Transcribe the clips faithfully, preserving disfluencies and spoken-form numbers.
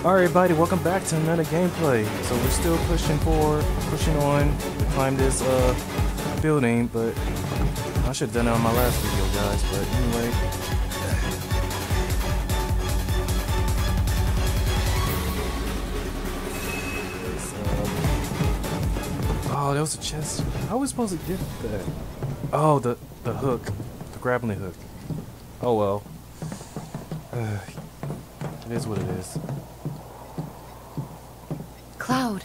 Alright everybody, welcome back to another gameplay. So we're still pushing forward, pushing on to climb this uh, building, but I should have done it on my last video, guys, but anyway. Uh, oh, there was a chest. How are we supposed to get that? Oh, the, the hook. The grappling hook. Oh well. Uh, it is what it is. Cloud.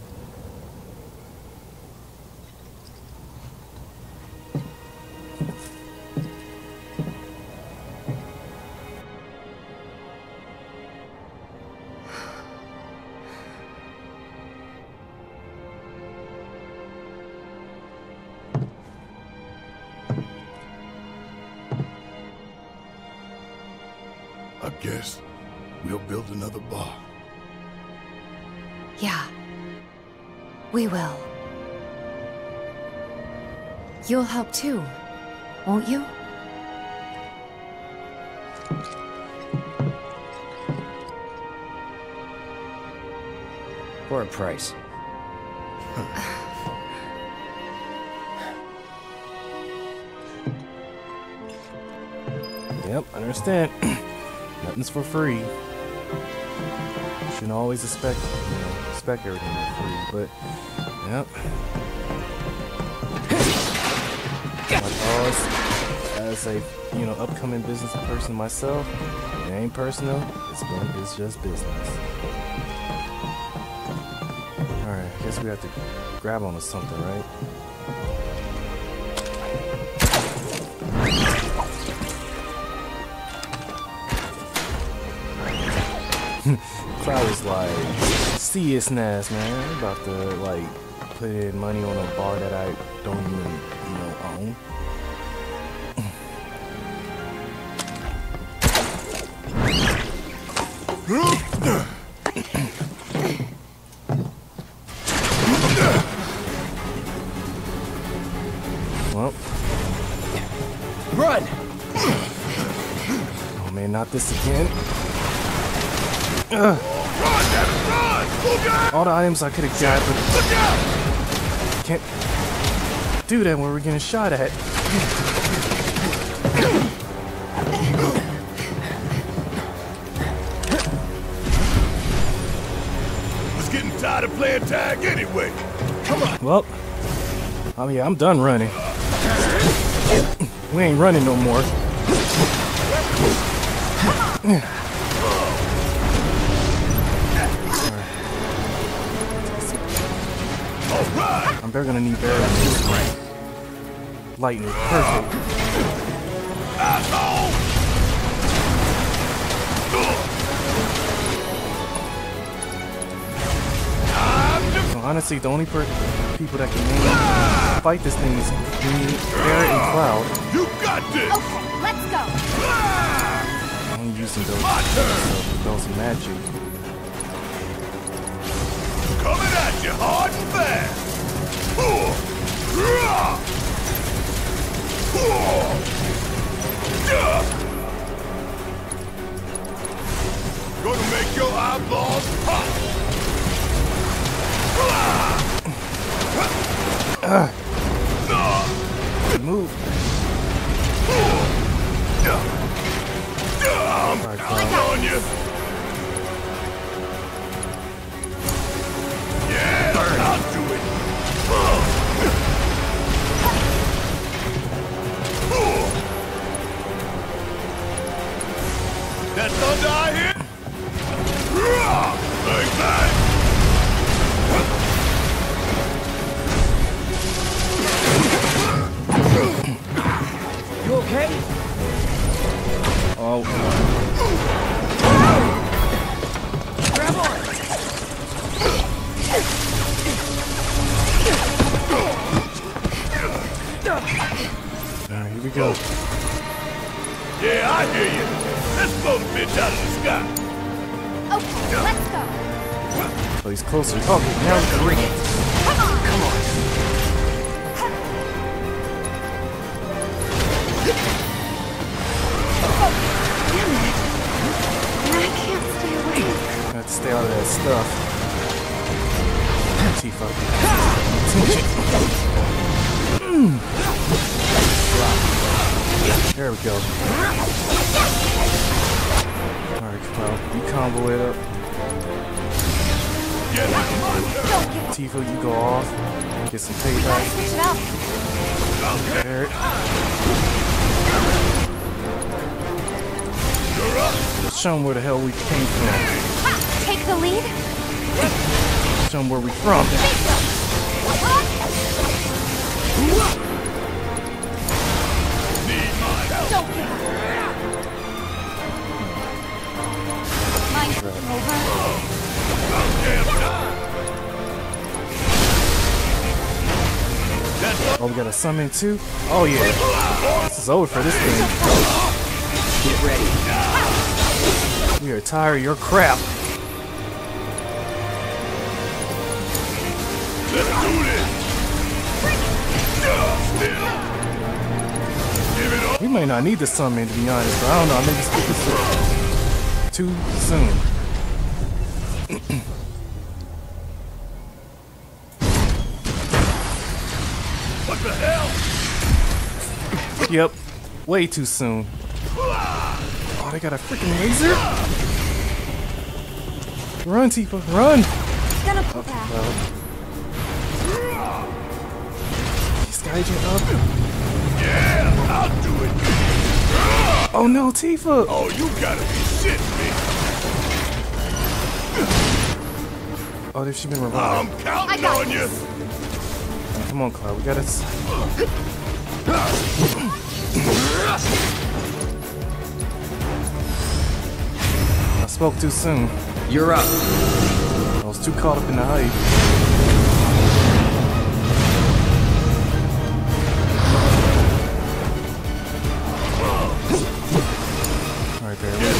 I guess we'll build another bar. Yeah. We will. You'll help too, won't you? For a price. Yep, I understand. Nothing's for free. You shouldn't always expect, you know, expect everything to be free, but yep. My boss, as a you know upcoming business person myself, it ain't personal. It's going, it's just business. All right, I guess we have to grab onto something, right? Cloud was like, see it's nice, man. I'm about to like put in money on a bar that I don't even, you know, own. Well, Run! Oh man, not this again. Ugh. All the items I could have got, but can't do that when we're getting shot at. Was getting tired of playing tag anyway. Come on. Well, I mean, I'm done running. We ain't running no more. They're gonna need arrows. Lightning, perfect. So honestly, the only per people that can mainly fight this thing is me, Barret, and Cloud. You got this. Okay, let's go. I'm using those, those, those magic. Coming at you hard and fast. Gonna make your eyeballs pop. Move. I'm counting on you. Yeah, I'll do it. That thunder I hit? Like that. You okay? Oh. Grab on! Alright, here we go. Yeah, I hear you. Let's blow the bitch out of the sky. Okay, let's go. Oh, he's closer. Okay, now we can bring it. Come on. Come on! I can't stay away. have to stay out of that stuff. Tifa. Attention. Mm. There we go. Alright, well, you combo it up. Tifa, you go off. Get some payback. Switch it up. Barret. Show them where the hell we came from. Ha! Take the lead. Show them where we from. Don't give up. Mine's over. Oh, we got a summon too? Oh yeah. This is over for this thing. Get ready. We are tired of your crap. Let's do this. Give it up. We may not need the summon to be honest, but I don't know. I think it's it's too soon. What the hell? Yep. Way too soon. Oh, they got a freaking laser? Run, Tifa, run! Gonna pull back. Well. Skyagent up. Yeah, I'll do it. Oh no, Tifa! Oh, you gotta be shitting me. Oh, there she been I'm revived. I counting got on you. this. Come on, Cloud, we gotta. s- I spoke too soon. You're up. I was too caught up in the hype. Alright, there we go.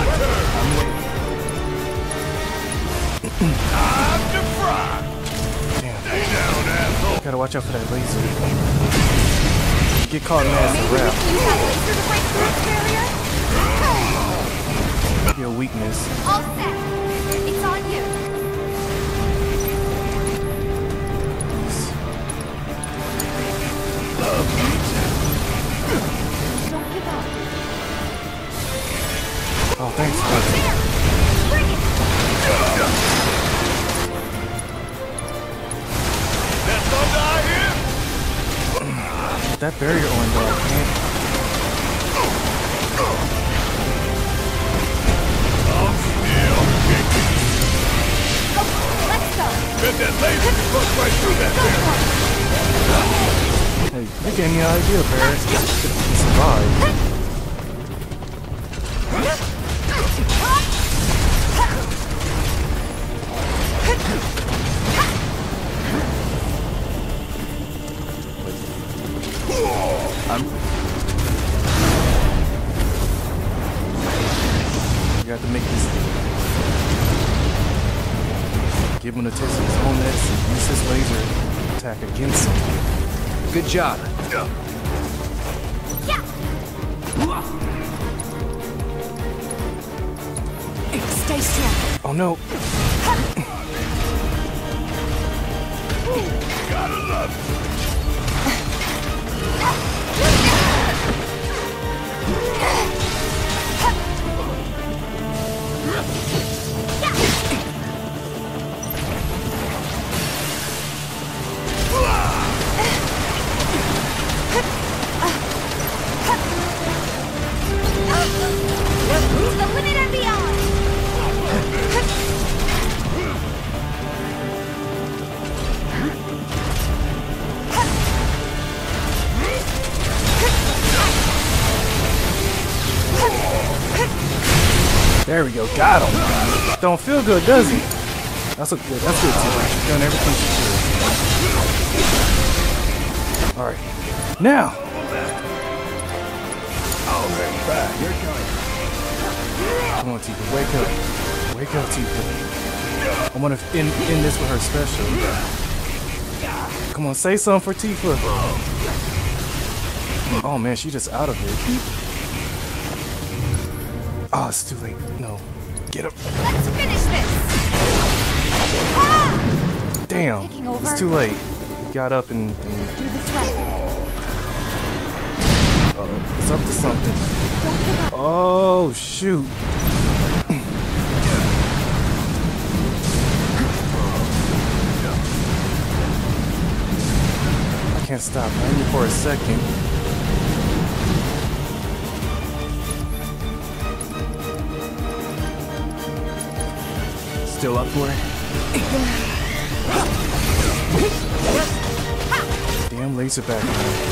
Time to fry. Damn. Stay down, asshole. Gotta watch out for that laser. Get caught in that Maybe we wrap. can use that laser to break through its barrier? Your weakness. All set. It's on you. Don't give up. Oh, thanks, buddy. There. Bring it. That's all die here. That barrier on dog, man. I'm still kicking. Let's go. Bet that laser can run right through that barrier. Hey, you gave me an idea, Barret. You can survive. I'm. You got to make this. Give him a taste of his own medicine. Use his laser attack against him. Good job. Yeah. Stay strong. Oh no! Gotta love it. To the limit and beyond. There we go. Got him. Don't feel good, does he? That's a good. That's good too. She's done everything she should. All right. Now. Come on, Tifa. Wake up. Wake up, Tifa. I want to end, end this with her special. Come on, say something for Tifa. Oh man, she just out of it. Oh, it's too late. No. Get up. Let's finish this. Damn, Taking over. it's too late. He got up and, and Do this right. uh, it's up to something. Don't give up. Oh shoot! I can't stop. I need for a second. Still up for it? Damn laser back.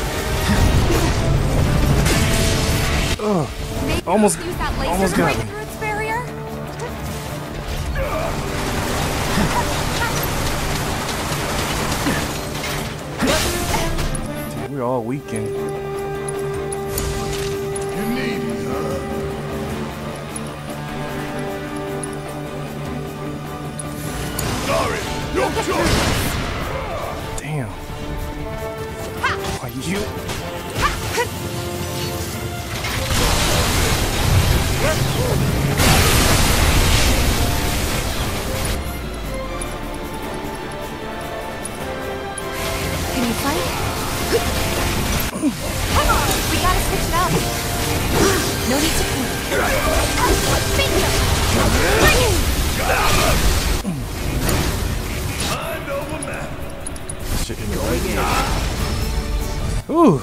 Ugh. Maybe Almost- use that laser almost to got break me. through its barrier. We're all weakened. You need me, huh? Sorry, your choice. Damn. Why you? Can you fight? Come on, we gotta switch it up. No need to think. Bingo! Bring it! Mind over matter. Shit in the leg. Ooh.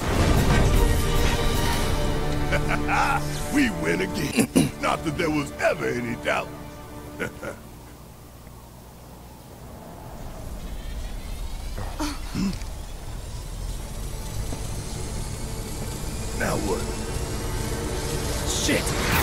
We win again. Not that there was ever any doubt. Now what? Shit!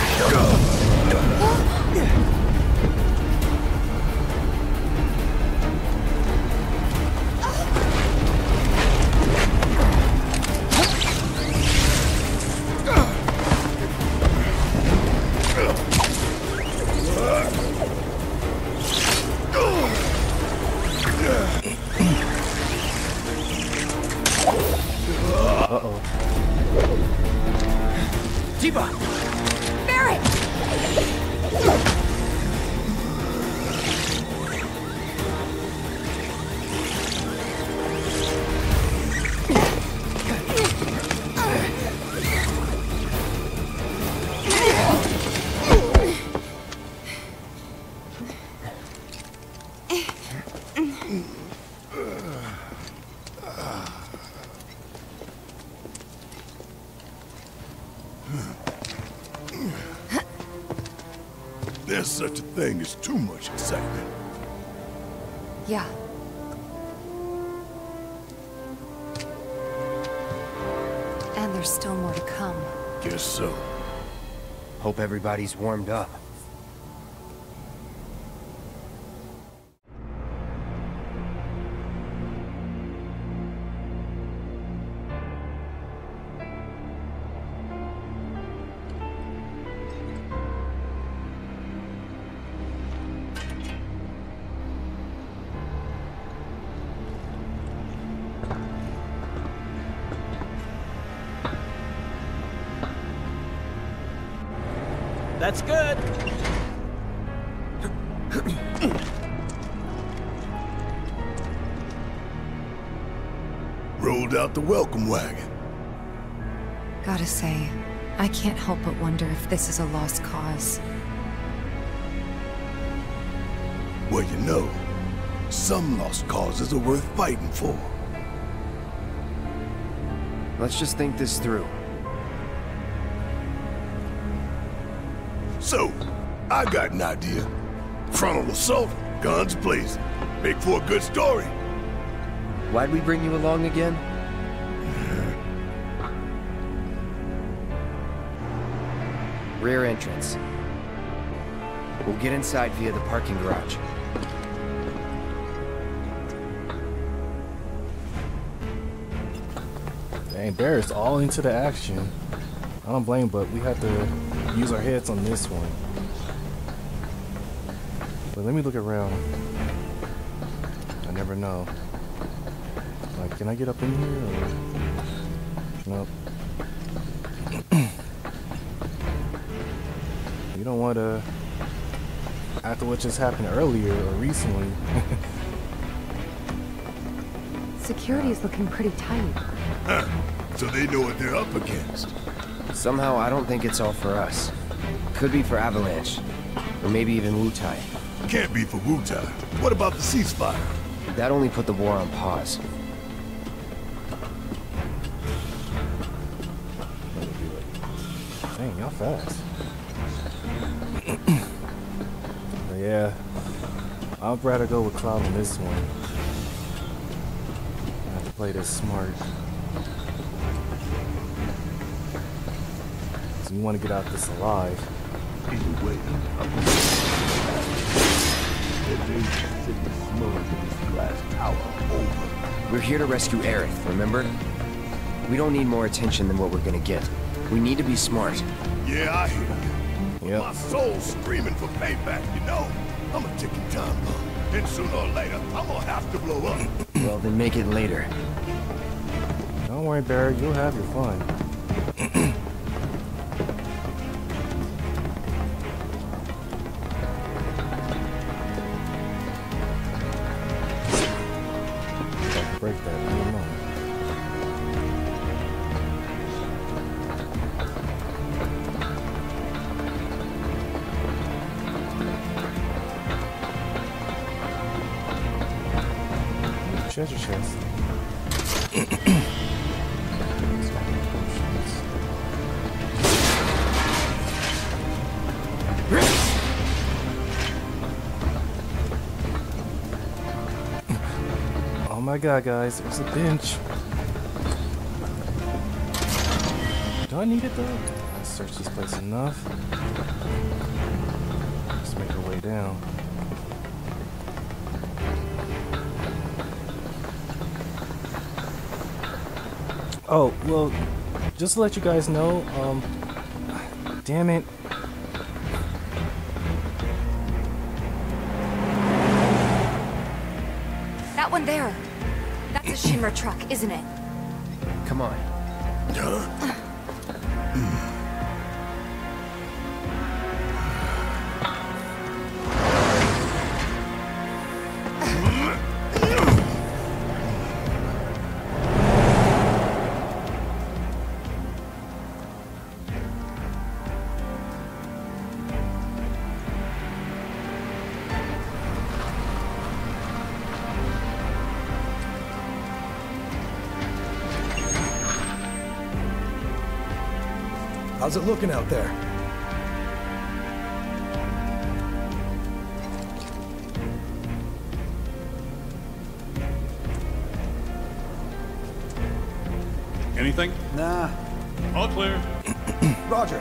Uh-oh. Tifa! Barret! There's such a thing as too much excitement. Yeah. And there's still more to come. Guess so. Hope everybody's warmed up. That's good. Rolled out the welcome wagon. Gotta say, I can't help but wonder if this is a lost cause. Well, you know, some lost causes are worth fighting for. Let's just think this through. So, I got an idea. Frontal assault, guns blazing. Make for a good story. Why'd we bring you along again? Rear entrance. We'll get inside via the parking garage. Dang, Barret's all into the action. I don't blame, but we have to use our heads on this one. But let me look around. I never know. Like, can I get up in here or? Nope. You don't want to After what just happened earlier or recently. Security is looking pretty tight. Huh. So they know what they're up against. Somehow, I don't think it's all for us. Could be for Avalanche. Or maybe even Wutai. Can't be for Wutai. What about the ceasefire? That only put the war on pause. Dang, y'all fast. But yeah, I'd rather go with Cloud on this one. I have to play this smart. So we want to get out this alive. Either way, I'm glass tower over. We're here to rescue Aerith, remember? We don't need more attention than what we're gonna get. We need to be smart. Yeah, I hear you. Yep. My soul's screaming for payback, you know? I'm a ticking time bomb. And sooner or later, I'm gonna have to blow up. Well, then make it later. Don't worry, Barry, you'll have your fun. Break that, leave him alone. Treasure chest. Oh my god, guys, there's a bench. Do I need it though? Let's search this place enough. Let's make our way down. Oh, well, just to let you guys know, um, damn it. That one there. That's a Shimmer truck, isn't it? Come on. How's it looking out there? Anything? Nah. All clear. Roger.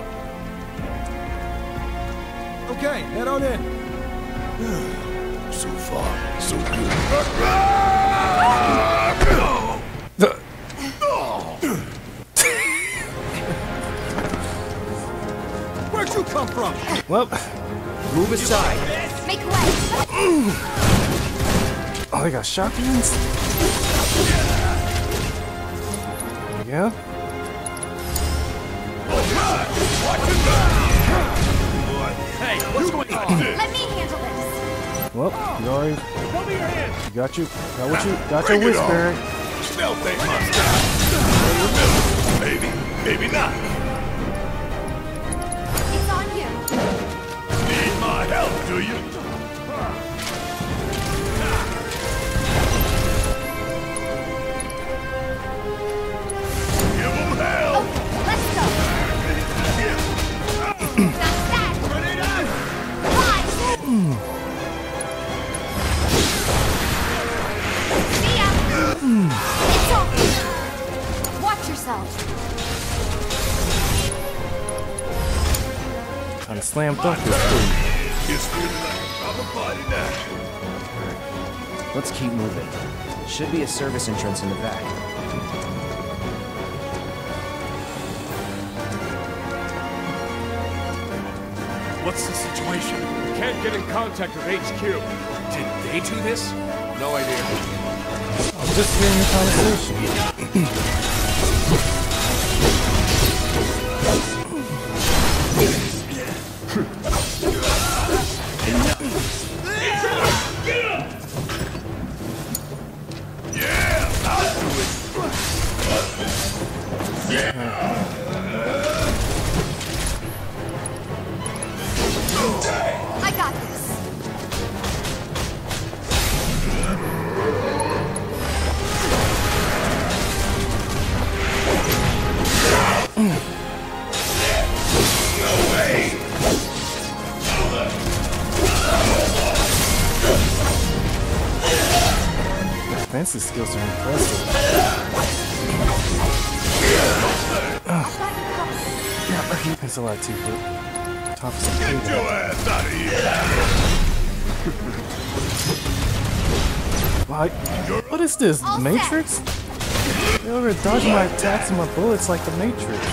Okay, head on in. So far, so good. Where'd you come from? Well, Move aside. Make way! oh, they got shotguns? Yeah? Hey, what's going on? Let me handle this! Well, you already Show me your hands. you got you got what you got Bring your it on. whisper. Stealth ain't my style. Maybe, maybe not. It's on you! Need my help, do you? Give 'em hell. Let's go! Not bad! Five! See ya! It's over! Watch yourself! Kind of slam dunk this thing. It's feeling like a proper party now. Let's keep moving. Should be a service entrance in the back. What's the situation? We can't get in contact with H Q. Did they do this? No idea. I'm just hearing your conversation. defensive skills are impressive. Thanks a lot, Two-Foot. Time for some Get your payback. ass out of here! Like, what is this? All set. Matrix? You're over dodging my attacks and my bullets like the Matrix.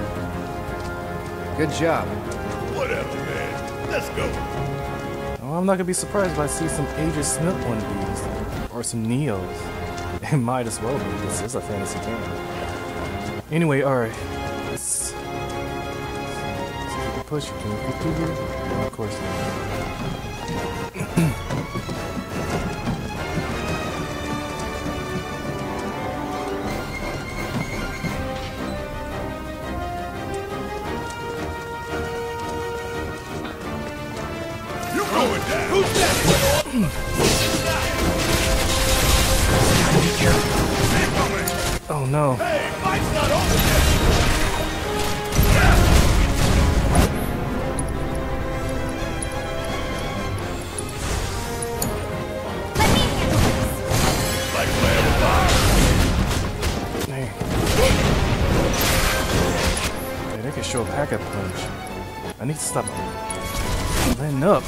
Good job. Whatever, man. Let's go. Well, I'm not gonna be surprised if I see some Agent Smith one of these. Or some Neos. It might as well be. This is a fantasy game. Anyway, alright. Let's, let's keep it pushing. Can we get through here? Oh, of course not. You going down? Who's that? Oh no. Hey, fight's not over yet. Let me handle this. Like playing with fire. Hey. Hey, they can show a pack-up punch. I need to stop letting up.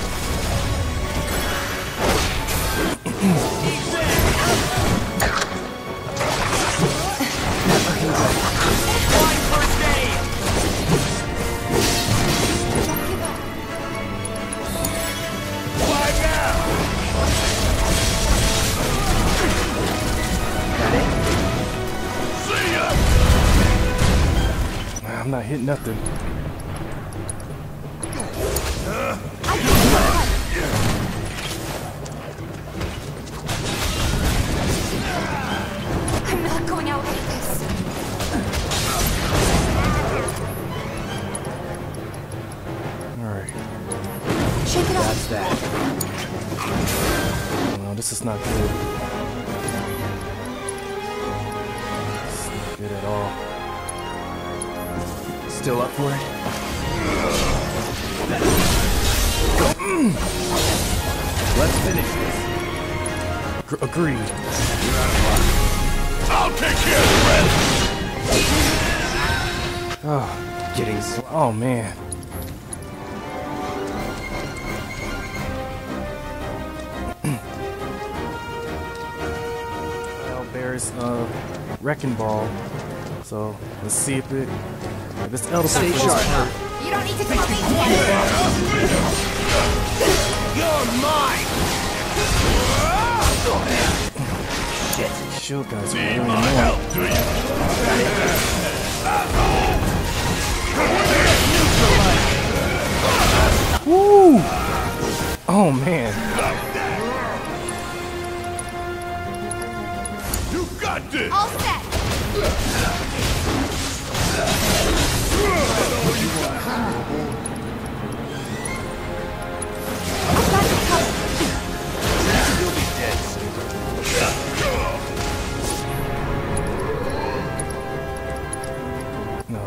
I'm not hitting nothing. I'm not going out like this. Alright. Shake it off. That's that. No, this is not good. It's not good at all. Still up for it? Let's finish this. Gr- agreed. I'll take care of the rest. Oh, Getting sl- oh man. Well, there's uh, Wrecking Ball. So let's see if it. Uh, this Elder Stay Scrolls- sharp, huh? You don't need to tell me. You're mine. Shield guys are really Need my annoying. help, do you? Woo! Oh man. You got this. All set. I've got you covered. You'll be dead soon. No.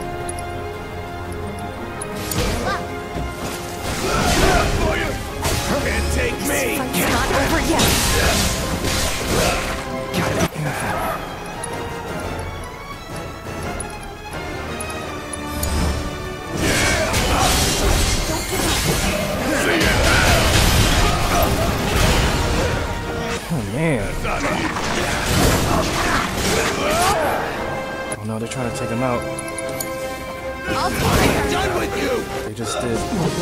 Can't take me. Fight's not over yet. Oh man. Oh no, they're trying to take him out. I'll take care. Done with you. They just did.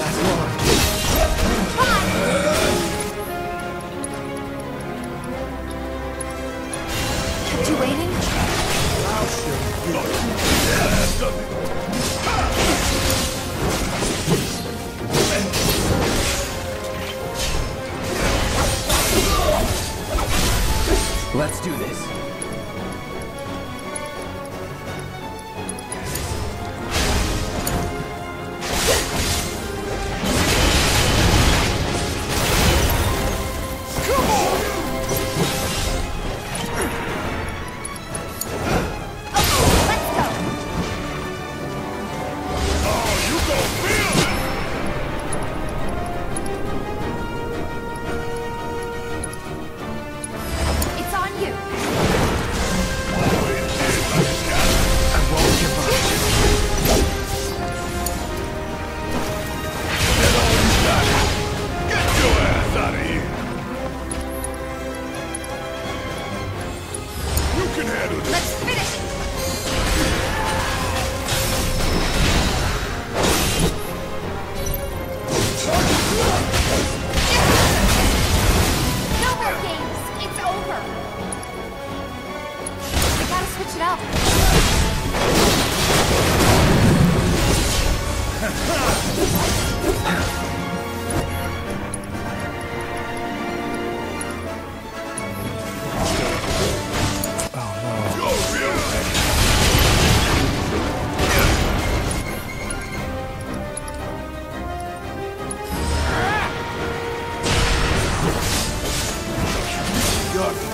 Kept you waiting? Let's do this. Let's go.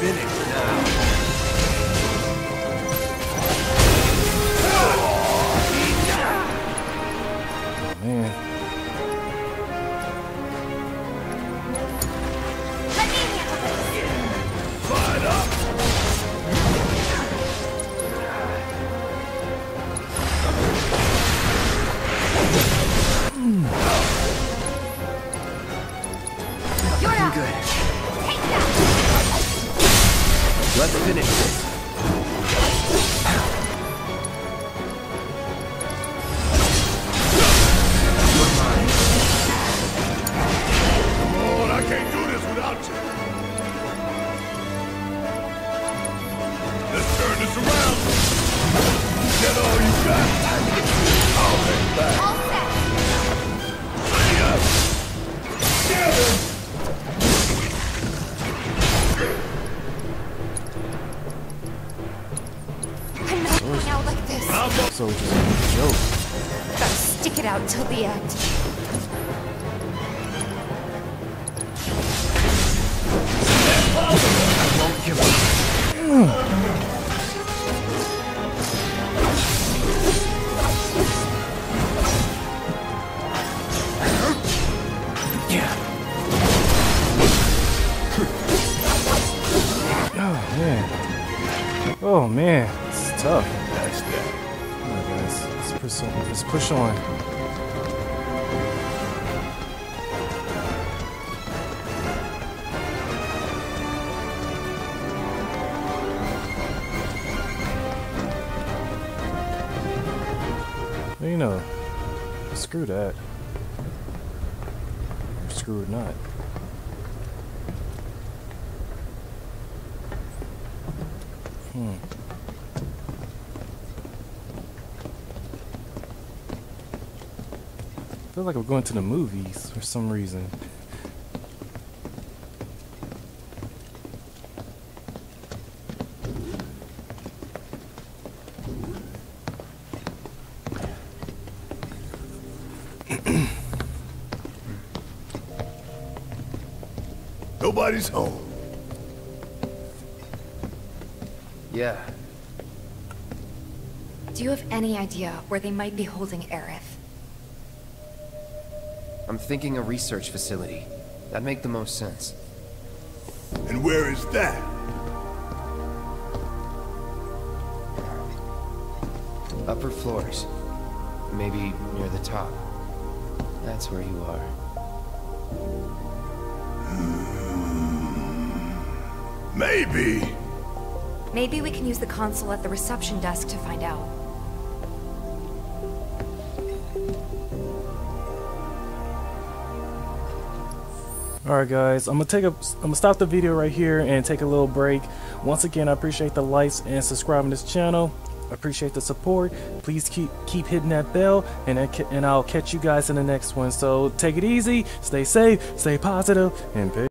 finish now. Man. Let me handle this. Fired up! You're up. Good. Take that. Let's finish this. Come on, I can't do this without you. Let's turn this around. Get all you got. I'll take back. All set. Ready up. Get him. I'm not going out like this. So just a joke. Gotta stick it out till the end. Don't give up. Yeah. Oh man. Oh man. It's tough. That's that. Alright guys. Let's push on. Let's push on. Well, you know, screw that. Or screw it not. Hmm. I feel like I'm going to the movies for some reason. Nobody's home. Yeah. Do you have any idea where they might be holding Aerith? I'm thinking a research facility. That'd make the most sense. And where is that? Upper floors. Maybe near the top. That's where you are. Maybe. Maybe we can use the console at the reception desk to find out. Alright guys, I'm gonna take a I'm gonna stop the video right here and take a little break. Once again, I appreciate the likes and subscribing to this channel. I appreciate the support. Please keep keep hitting that bell, and I ca- and I'll catch you guys in the next one. So take it easy, stay safe, stay positive, and peace.